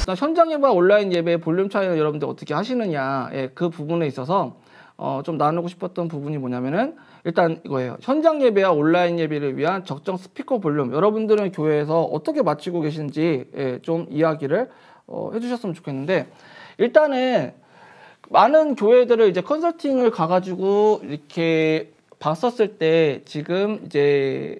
현장 예배와 온라인 예배의 볼륨 차이는 여러분들 어떻게 하시느냐, 예, 그 부분에 있어서 좀 나누고 싶었던 부분이 뭐냐면은 일단 이거예요. 현장 예배와 온라인 예배를 위한 적정 스피커 볼륨, 여러분들은 교회에서 어떻게 맞추고 계신지, 예, 좀 이야기를 해주셨으면 좋겠는데, 일단은 많은 교회들을 이제 컨설팅을 가가지고 이렇게 봤었을 때 지금 이제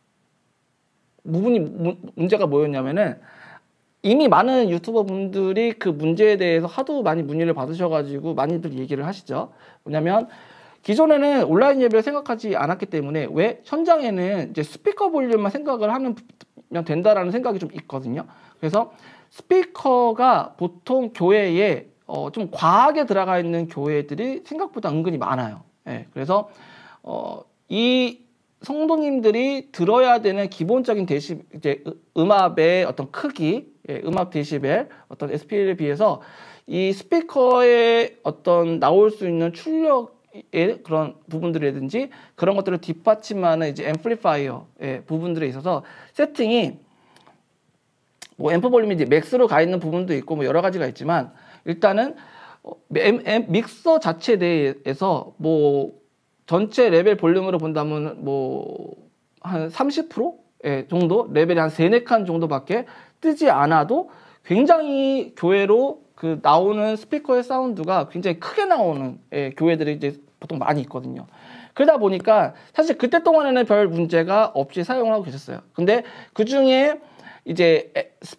문제가 뭐였냐면은, 이미 많은 유튜버 분들이 그 문제에 대해서 하도 많이 문의를 받으셔가지고 많이들 얘기를 하시죠. 뭐냐면 기존에는 온라인 예배를 생각하지 않았기 때문에, 왜 현장에는 이제 스피커 볼륨만 생각을 하면 된다라는 생각이 좀 있거든요. 그래서 스피커가 보통 교회에 좀 과하게 들어가 있는 교회들이 생각보다 은근히 많아요. 예, 그래서 이 성도님들이 들어야 되는 기본적인 이제 음압의 어떤 크기, 예, 음압 데시벨, 어떤 SPL에 비해서 이 스피커의 어떤 나올 수 있는 출력의 그런 부분들이라든지 그런 것들을 뒷받침하는 이제 앰플리파이어의 부분들에 있어서 세팅이 뭐 앰프 볼륨이 이제 맥스로 가 있는 부분도 있고 뭐 여러 가지가 있지만, 일단은 믹서 자체 내에서 뭐 전체 레벨 볼륨으로 본다면 뭐 한 30% 정도 레벨이 한 3-4칸 정도밖에 뜨지 않아도 굉장히 교회로 그 나오는 스피커의 사운드가 굉장히 크게 나오는, 교회들이 이제 보통 많이 있거든요. 그러다 보니까 사실 그때 동안에는 별 문제가 없이 사용을 하고 계셨어요. 근데 그 중에 이제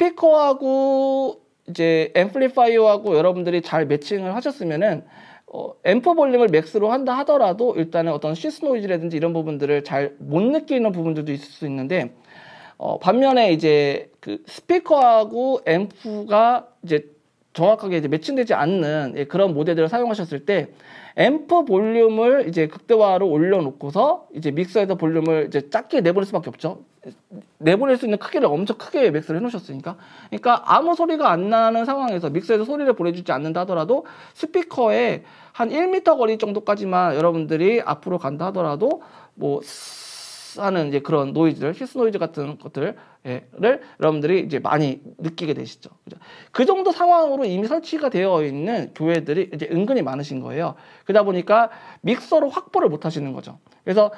스피커하고 이제 앰플리파이어하고 여러분들이 잘 매칭을 하셨으면은 앰프 볼륨을 맥스로 한다 하더라도 일단은 어떤 시스 노이즈라든지 이런 부분들을 잘 못 느끼는 부분들도 있을 수 있는데, 반면에 이제 그 스피커하고 앰프가 이제 정확하게 이제 매칭되지 않는 그런 모델들을 사용하셨을 때 앰프 볼륨을 이제 극대화로 올려놓고서 이제 믹서에서 볼륨을 이제 작게 내보낼 수밖에 없죠. 내보낼 수 있는 크기를 엄청 크게 맥스를 해놓으셨으니까. 그러니까 아무 소리가 안 나는 상황에서 믹서에서 소리를 보내주지 않는다 하더라도 스피커에 한 1m 거리 정도까지만 여러분들이 앞으로 간다 하더라도 뭐 하는 이제 그런 노이즈를, 히스 노이즈 같은 것들을 여러분들이 이제 많이 느끼게 되시죠. 그 정도 상황으로 이미 설치가 되어 있는 교회들이 이제 은근히 많으신 거예요. 그러다 보니까 믹서로 확보를 못 하시는 거죠. 그래서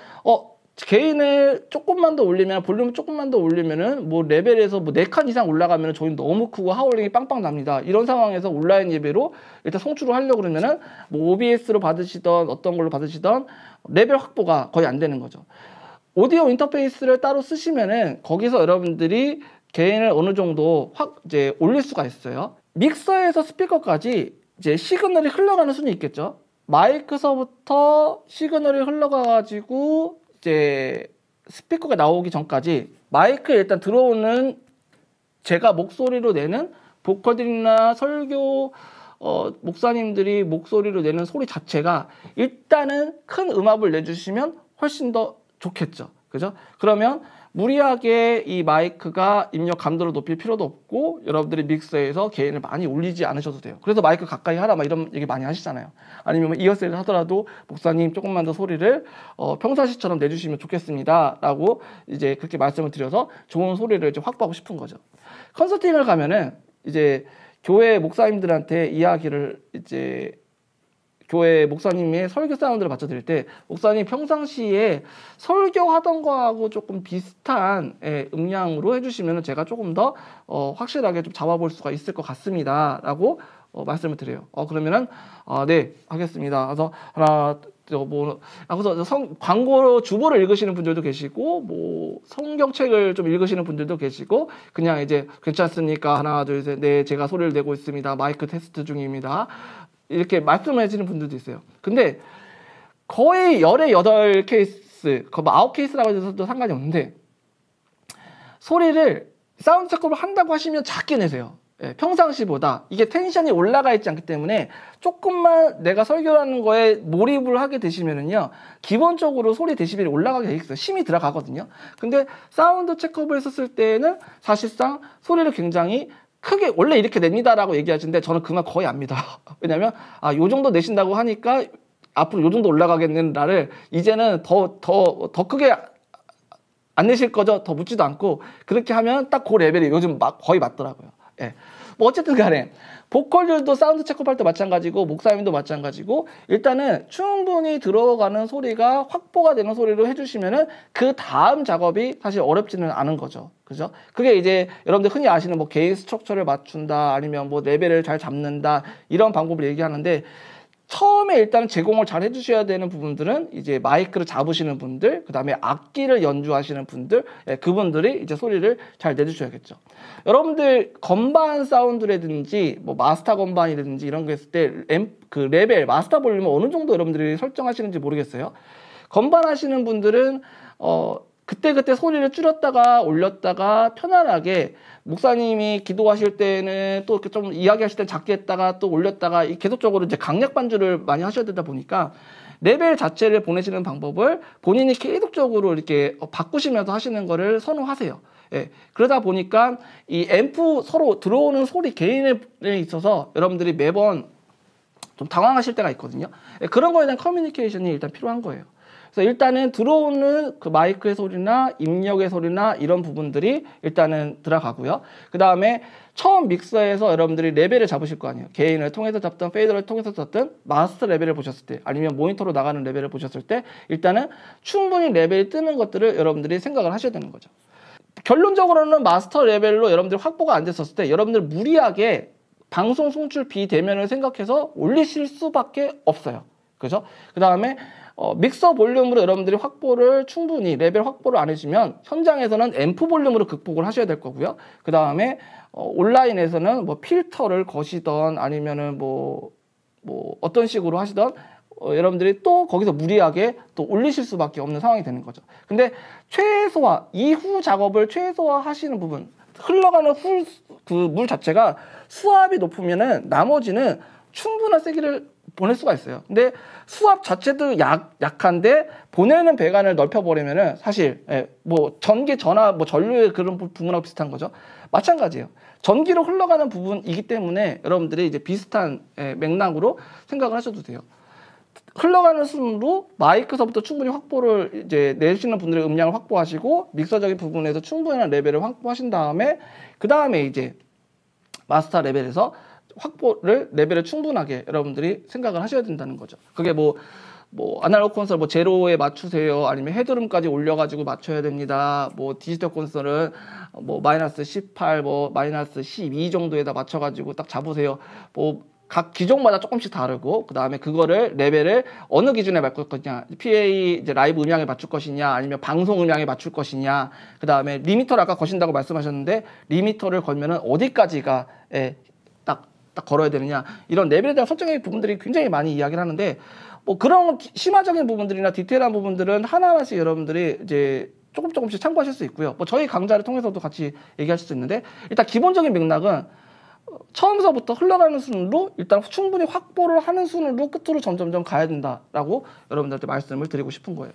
개인을 조금만 더 올리면, 볼륨을 조금만 더 올리면은 뭐 레벨에서 뭐 4칸 이상 올라가면은 저희 너무 크고 하울링이 빵빵 납니다. 이런 상황에서 온라인 예배로 일단 송출을 하려고 그러면은 뭐 OBS로 받으시던 어떤 걸로 받으시던 레벨 확보가 거의 안 되는 거죠. 오디오 인터페이스를 따로 쓰시면은 거기서 여러분들이 개인을 어느 정도 이제 올릴 수가 있어요. 믹서에서 스피커까지 이제 시그널이 흘러가는 순위 있겠죠. 마이크서부터 시그널이 흘러가가지고 이제 스피커가 나오기 전까지 마이크에 일단 들어오는 제가 목소리로 내는 보컬들이나 설교 목사님들이 목소리로 내는 소리 자체가 일단은 큰 음압을 내주시면 훨씬 더 좋겠죠. 그죠? 그러면 무리하게 이 마이크가 입력 감도를 높일 필요도 없고 여러분들이 믹서에서 게인을 많이 올리지 않으셔도 돼요. 그래서 마이크 가까이 하라 막 이런 얘기 많이 하시잖아요. 아니면 이어셋을 하더라도 목사님 조금만 더 소리를 평상시처럼 내주시면 좋겠습니다 라고 이제 그렇게 말씀을 드려서 좋은 소리를 이제 확보하고 싶은 거죠. 컨설팅을 가면은 이제 교회 목사님들한테 이야기를 이제 교회 목사님의 설교 사운드를 맞춰드릴 때, 목사님 평상시에 설교하던 거하고 조금 비슷한 음량으로 해주시면 제가 조금 더 확실하게 좀 잡아볼 수가 있을 것 같습니다 라고 말씀을 드려요. 그러면은 네 하겠습니다. 그래서 그래서 광고 주보를 읽으시는 분들도 계시고 뭐 성경책을 좀 읽으시는 분들도 계시고, 그냥 이제 괜찮습니까? 하나 둘 셋, 네 제가 소리를 내고 있습니다. 마이크 테스트 중입니다. 이렇게 말씀을 해주는 분들도 있어요. 근데 거의 열의 8케이스, 뭐 9케이스라고 해서도 상관이 없는데, 소리를 사운드 체크업을 한다고 하시면 작게 내세요. 평상시보다. 이게 텐션이 올라가 있지 않기 때문에 조금만 내가 설교하는 거에 몰입을 하게 되시면은요, 기본적으로 소리 데시벨이 올라가게 돼 있어요. 힘이 들어가거든요. 근데 사운드 체크업을 했었을 때는 사실상 소리를 굉장히 크게 원래 이렇게 냅니다라고 얘기하시는데 저는 그 말 거의 안 믿어요. 왜냐면 요 정도 내신다고 하니까 앞으로 요 정도 올라가겠는 나를 이제는 더 크게 안 내실 거죠? 더 묻지도 않고 그렇게 하면 딱 그 레벨이 요즘 거의 맞더라고요. 예. 뭐 어쨌든 간에 보컬들도 사운드 체크할 때 마찬가지고 목사님도 마찬가지고 일단은 충분히 들어가는 소리가 확보가 되는 소리로 해주시면은 그 다음 작업이 사실 어렵지는 않은 거죠. 그죠? 그게 이제 여러분들 흔히 아시는 뭐 게인 스트럭처를 맞춘다 아니면 뭐 레벨을 잘 잡는다 이런 방법을 얘기하는데 처음에 일단 제공을 잘 해주셔야 되는 부분들은 이제 마이크를 잡으시는 분들, 그 다음에 악기를 연주하시는 분들, 그분들이 이제 소리를 잘 내주셔야겠죠. 여러분들 건반 사운드라든지 뭐 마스터 건반이라든지 이런 거 했을 때 그 레벨, 마스터 볼륨을 어느 정도 여러분들이 설정하시는지 모르겠어요. 건반 하시는 분들은 그때그때 소리를 줄였다가 올렸다가 편안하게 목사님이 기도하실 때는 또 좀 이야기하실 때 작게 했다가 또 올렸다가 계속적으로 이제 강약 반주를 많이 하셔야 되다 보니까 레벨 자체를 보내시는 방법을 본인이 계속적으로 이렇게 바꾸시면서 하시는 거를 선호하세요. 예, 그러다 보니까 이 앰프 서로 들어오는 소리 개인에 있어서 여러분들이 매번 좀 당황하실 때가 있거든요. 예, 그런 거에 대한 커뮤니케이션이 일단 필요한 거예요. 그래서 일단은 들어오는 그 마이크의 소리나 입력의 소리나 이런 부분들이 일단은 들어가고요. 그 다음에 처음 믹서에서 여러분들이 레벨을 잡으실 거 아니에요. 게인을 통해서 잡든 페이더를 통해서 잡든 마스터 레벨을 보셨을 때 아니면 모니터로 나가는 레벨을 보셨을 때 일단은 충분히 레벨이 뜨는 것들을 여러분들이 생각을 하셔야 되는 거죠. 결론적으로는 마스터 레벨로 여러분들이 확보가 안 됐었을 때 여러분들 무리하게 방송 송출 비대면을 생각해서 올리실 수밖에 없어요. 그죠? 그 다음에 믹서 볼륨으로 여러분들이 확보를 충분히 레벨 확보를 안 해주면 현장에서는 앰프 볼륨으로 극복을 하셔야 될 거고요. 그 다음에 온라인에서는 뭐 필터를 거시던 아니면은 뭐 어떤 식으로 하시던 여러분들이 또 거기서 무리하게 또 올리실 수밖에 없는 상황이 되는 거죠. 근데 최소화 이후 작업을 최소화 하시는 부분 흘러가는 그 물 자체가 수압이 높으면은 나머지는 충분한 세기를 보낼 수가 있어요. 근데 수압 자체도 약한데 보내는 배관을 넓혀버리면은 사실 뭐 전기, 전화, 뭐 전류의 그런 부분하고 비슷한 거죠. 마찬가지예요. 전기로 흘러가는 부분이기 때문에 여러분들이 이제 비슷한 맥락으로 생각을 하셔도 돼요. 흘러가는 순으로 마이크서부터 충분히 확보를 이제 내시는 분들의 음량을 확보하시고 믹서적인 부분에서 충분한 레벨을 확보하신 다음에 그 다음에 이제 마스터 레벨에서 레벨을 충분하게 여러분들이 생각을 하셔야 된다는 거죠. 그게 뭐 아날로그 콘솔 뭐 제로에 맞추세요. 아니면 헤드룸까지 올려가지고 맞춰야 됩니다. 뭐 디지털 콘솔은 뭐 마이너스 18, 뭐 마이너스 12 정도에다 맞춰가지고 딱 잡으세요. 뭐 각 기종마다 조금씩 다르고 그 다음에 그거를 레벨을 어느 기준에 맞출 거냐, PA 이제 라이브 음향에 맞출 것이냐, 아니면 방송 음향에 맞출 것이냐, 그 다음에 리미터를 아까 거신다고 말씀하셨는데 리미터를 걸면은 어디까지가 딱 걸어야 되느냐, 이런 레벨에 대한 설정의 부분들이 굉장히 많이 이야기를 하는데 뭐 그런 심화적인 부분들이나 디테일한 부분들은 하나하나씩 여러분들이 이제 조금씩 참고하실 수 있고요. 뭐 저희 강좌를 통해서도 같이 얘기하실 수 있는데 일단 기본적인 맥락은 처음서부터 흘러가는 순으로 일단 충분히 확보를 하는 순으로 끝으로 점점점 가야 된다라고 여러분들한테 말씀을 드리고 싶은 거예요.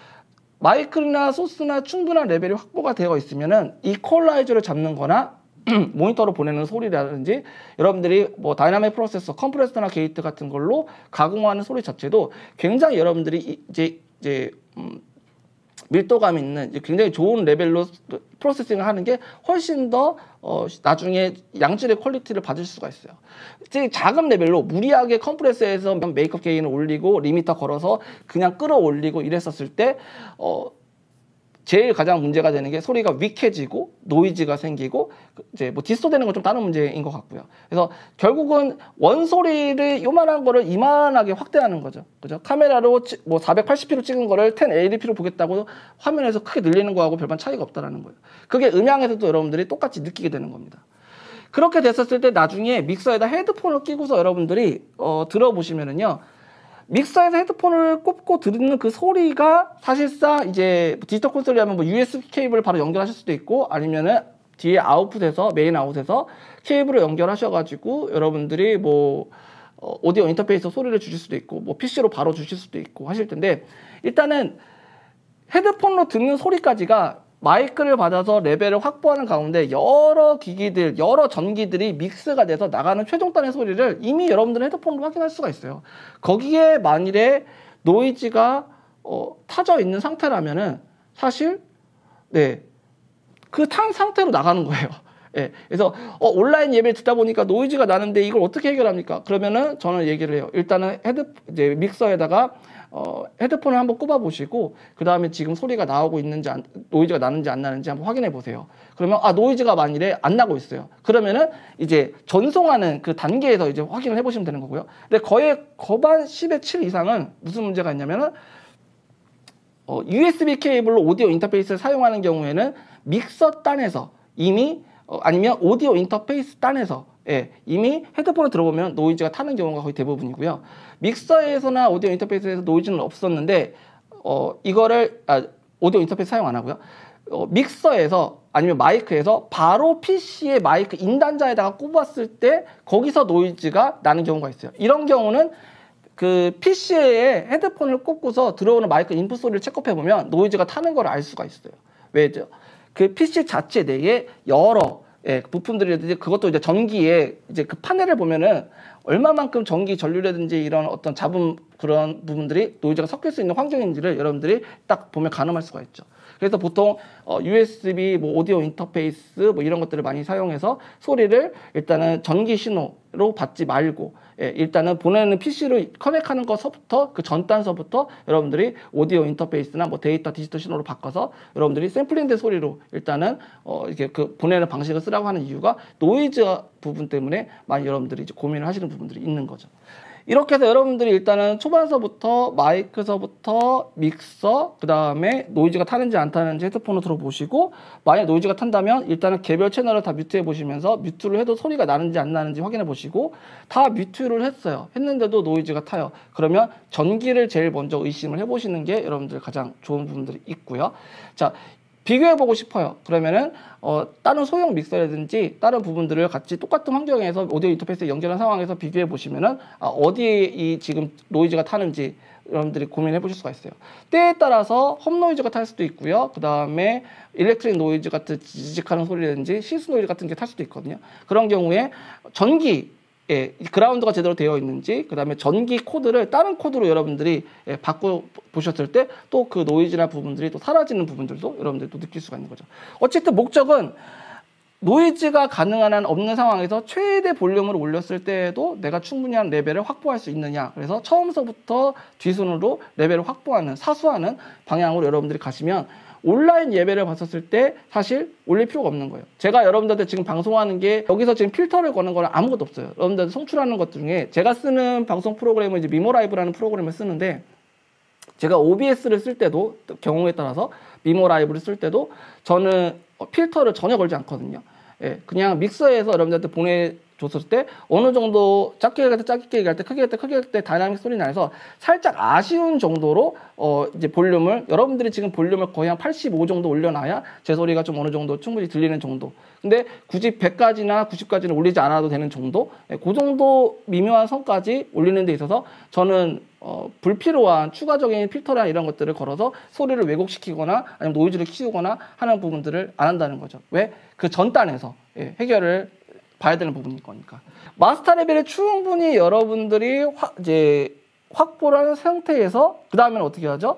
마이크나 소스나 충분한 레벨이 확보가 되어 있으면은 이퀄라이저를 잡는 거나 모니터로 보내는 소리라든지 여러분들이 뭐 다이나믹 프로세서, 컴프레서나 게이트 같은 걸로 가공하는 소리 자체도 굉장히 여러분들이 이제 밀도감 있는 굉장히 좋은 레벨로 프로세싱을 하는 게 훨씬 더 나중에 양질의 퀄리티를 받을 수가 있어요. 작은 레벨로 무리하게 컴프레서에서 메이크업 게인을 올리고 리미터 걸어서 그냥 끌어올리고 이랬었을 때 제일 가장 문제가 되는 게 소리가 위해지고 노이즈가 생기고 이제 뭐 디스토되는 건 좀 다른 문제인 것 같고요. 그래서 결국은 원소리를 요만한 거를 이만하게 확대하는 거죠. 그죠? 카메라로 뭐 480p로 찍은 거를 1080p로 보겠다고 화면에서 크게 늘리는 거하고 별반 차이가 없다라는 거예요. 그게 음향에서도 여러분들이 똑같이 느끼게 되는 겁니다. 그렇게 됐었을 때 나중에 믹서에다 헤드폰을 끼고서 여러분들이 들어보시면은요. 믹서에서 헤드폰을 꼽고 듣는 그 소리가 사실상 이제 디지털 콘솔이 하면 뭐 USB 케이블을 바로 연결하실 수도 있고 아니면은 뒤에 아웃풋에서 메인 아웃에서 케이블을 연결하셔가지고 여러분들이 뭐 오디오 인터페이스 소리를 주실 수도 있고 뭐 PC로 바로 주실 수도 있고 하실 텐데 일단은 헤드폰으로 듣는 소리까지가 마이크를 받아서 레벨을 확보하는 가운데 여러 기기들, 여러 전기들이 믹스가 돼서 나가는 최종단의 소리를 이미 여러분들은 헤드폰으로 확인할 수가 있어요. 거기에 만일에 노이즈가 타져 있는 상태라면은 사실 그 상태로 나가는 거예요. 예, 그래서 온라인 예배 듣다 보니까 노이즈가 나는데 이걸 어떻게 해결합니까? 그러면은 저는 얘기를 해요. 일단은 이제 믹서에다가 헤드폰을 한번 꼽아 보시고 그 다음에 지금 소리가 나오고 있는지 노이즈가 나는지 안 나는지 한번 확인해 보세요. 그러면 노이즈가 만일에 안 나고 있어요. 그러면은 이제 전송하는 그 단계에서 이제 확인을 해 보시면 되는 거고요. 근데 거의 거반 10의 7 이상은 무슨 문제가 있냐면은 USB 케이블로 오디오 인터페이스를 사용하는 경우에는 믹서 단에서 이미 아니면 오디오 인터페이스 단에서 이미 헤드폰을 들어보면 노이즈가 타는 경우가 거의 대부분이고요. 믹서에서나 오디오 인터페이스에서 노이즈는 없었는데 이거를 오디오 인터페이스 사용 안 하고요. 믹서에서 아니면 마이크에서 바로 PC의 마이크 인단자에다가 꼽았을 때 거기서 노이즈가 나는 경우가 있어요. 이런 경우는 그 PC에 헤드폰을 꽂고서 들어오는 마이크 인풋 소리를 체크해보면 노이즈가 타는 걸 알 수가 있어요. 왜죠? 그 PC 자체 내에 여러 부품들이라든지 그것도 이제 전기에 이제 그 파넬을 보면은 얼마만큼 전기 전류라든지 이런 어떤 잡음 그런 부분들이 노이즈가 섞일 수 있는 환경인지를 여러분들이 딱 보면 가늠할 수가 있죠. 그래서 보통 USB 뭐 오디오 인터페이스 뭐 이런 것들을 많이 사용해서 소리를 일단은 전기 신호로 받지 말고 일단은 보내는 PC로 커넥하는 것서부터 그 전단서부터 여러분들이 오디오 인터페이스나 뭐 데이터 디지털 신호로 바꿔서 여러분들이 샘플링된 소리로 일단은 이렇게 그 보내는 방식을 쓰라고 하는 이유가 노이즈 부분 때문에 많이 여러분들이 이제 고민을 하시는 부분들이 있는 거죠. 이렇게 해서 여러분들이 일단은 초반서부터 마이크서부터 믹서 그 다음에 노이즈가 타는지 안 타는지 헤드폰을 들어보시고 만약 노이즈가 탄다면 일단은 개별 채널을 다 뮤트해 보시면서 뮤트를 해도 소리가 나는지 안 나는지 확인해 보시고 다 뮤트를 했는데도 노이즈가 타요. 그러면 전기를 제일 먼저 의심을 해 보시는 게 여러분들 가장 좋은 부분들이 있고요. 자, 비교해보고 싶어요. 그러면은 다른 소형 믹서라든지 다른 부분들을 같이 똑같은 환경에서 오디오 인터페이스에 연결한 상황에서 비교해 보시면은 어디에 이 지금 노이즈가 타는지 여러분들이 고민해 보실 수가 있어요. 때에 따라서 홈 노이즈가 탈 수도 있고요. 그 다음에 일렉트릭 노이즈 같은 지직하는 소리라든지 시스 노이즈 같은 게 탈 수도 있거든요. 그런 경우에 그라운드가 제대로 되어 있는지 그 다음에 전기 코드를 다른 코드로 여러분들이 바꿔 보셨을 때 또 그 노이즈나 부분들이 또 사라지는 부분들도 여러분들이 또 느낄 수가 있는 거죠. 어쨌든 목적은 노이즈가 가능한 한 없는 상황에서 최대 볼륨을 올렸을 때에도 내가 충분한 레벨을 확보할 수 있느냐. 그래서 처음서부터 뒤순으로 레벨을 확보하는 사수하는 방향으로 여러분들이 가시면 온라인 예배를 봤었을 때 사실 올릴 필요가 없는 거예요. 제가 여러분들한테 지금 방송하는 게 여기서 지금 필터를 거는 거는 아무것도 없어요. 여러분들한테 송출하는 것 중에 제가 쓰는 방송 프로그램은 이제 미모라이브라는 프로그램을 쓰는데 제가 OBS를 쓸 때도 경우에 따라서 미모라이브를 쓸 때도 저는 필터를 전혀 걸지 않거든요. 그냥 믹서에서 여러분들한테 보내줬을 때 어느 정도 작게 얘기할 때 작게 얘기할 때 크게 할 때 크게 할 때 다이나믹 소리 나서 살짝 아쉬운 정도로 이제 볼륨을 여러분들이 지금 볼륨을 거의 한 85 정도 올려놔야 제 소리가 좀 어느 정도 충분히 들리는 정도. 근데 굳이 100까지나 90까지는 올리지 않아도 되는 정도? 그 정도 미묘한 선까지 올리는 데 있어서 저는 불필요한 추가적인 필터나 이런 것들을 걸어서 소리를 왜곡시키거나 아니면 노이즈를 키우거나 하는 부분들을 안 한다는 거죠. 왜? 그 전단에서 해결을 봐야 되는 부분일 거니까. 마스터 레벨을 충분히 여러분들이 이제 확보를 한 상태에서 그 다음에는 어떻게 하죠?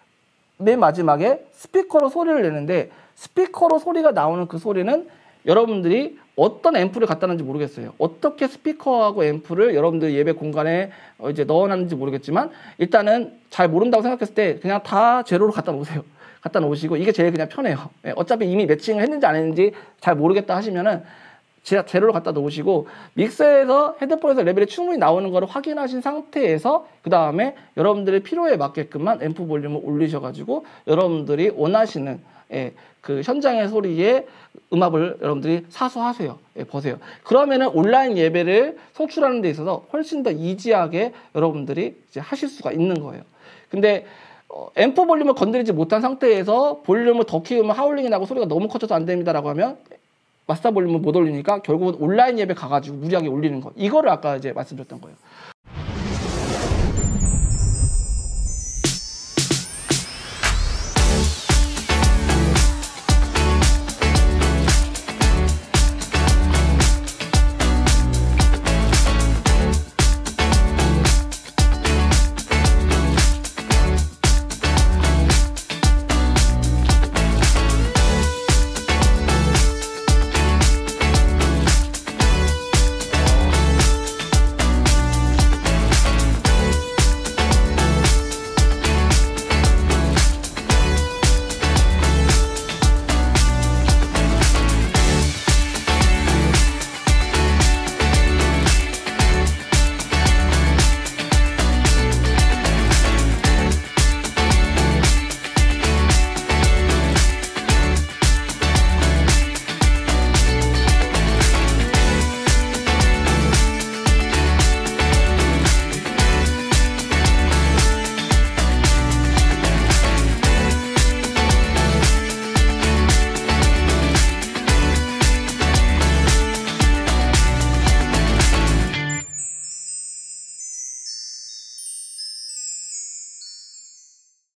맨 마지막에 스피커로 소리를 내는데 스피커로 소리가 나오는 그 소리는 여러분들이 어떤 앰프를 갖다 놨는지 모르겠어요. 어떻게 스피커하고 앰프를 여러분들 예배 공간에 이제 넣어놨는지 모르겠지만 일단은 잘 모른다고 생각했을 때 그냥 다 제로로 갖다 놓으세요. 갖다 놓으시고 이게 제일 그냥 편해요. 어차피 이미 매칭을 했는지 안 했는지 잘 모르겠다 하시면은 제로를 갖다 놓으시고 믹서에서 헤드폰에서 레벨이 충분히 나오는 거를 확인하신 상태에서 그 다음에 여러분들의 필요에 맞게끔만 앰프 볼륨을 올리셔가지고 여러분들이 원하시는 그 현장의 소리에 음압을 여러분들이 사수하세요. 보세요. 그러면은 온라인 예배를 송출하는 데 있어서 훨씬 더 이지하게 여러분들이 이제 하실 수가 있는 거예요. 근데 앰프 볼륨을 건드리지 못한 상태에서 볼륨을 더 키우면 하울링이 나고 소리가 너무 커져서 안 됩니다라고 하면 마스터 볼륨을 못 올리니까 결국은 온라인 예배 가가지고 무리하게 올리는 거. 이거를 아까 이제 말씀드렸던 거예요.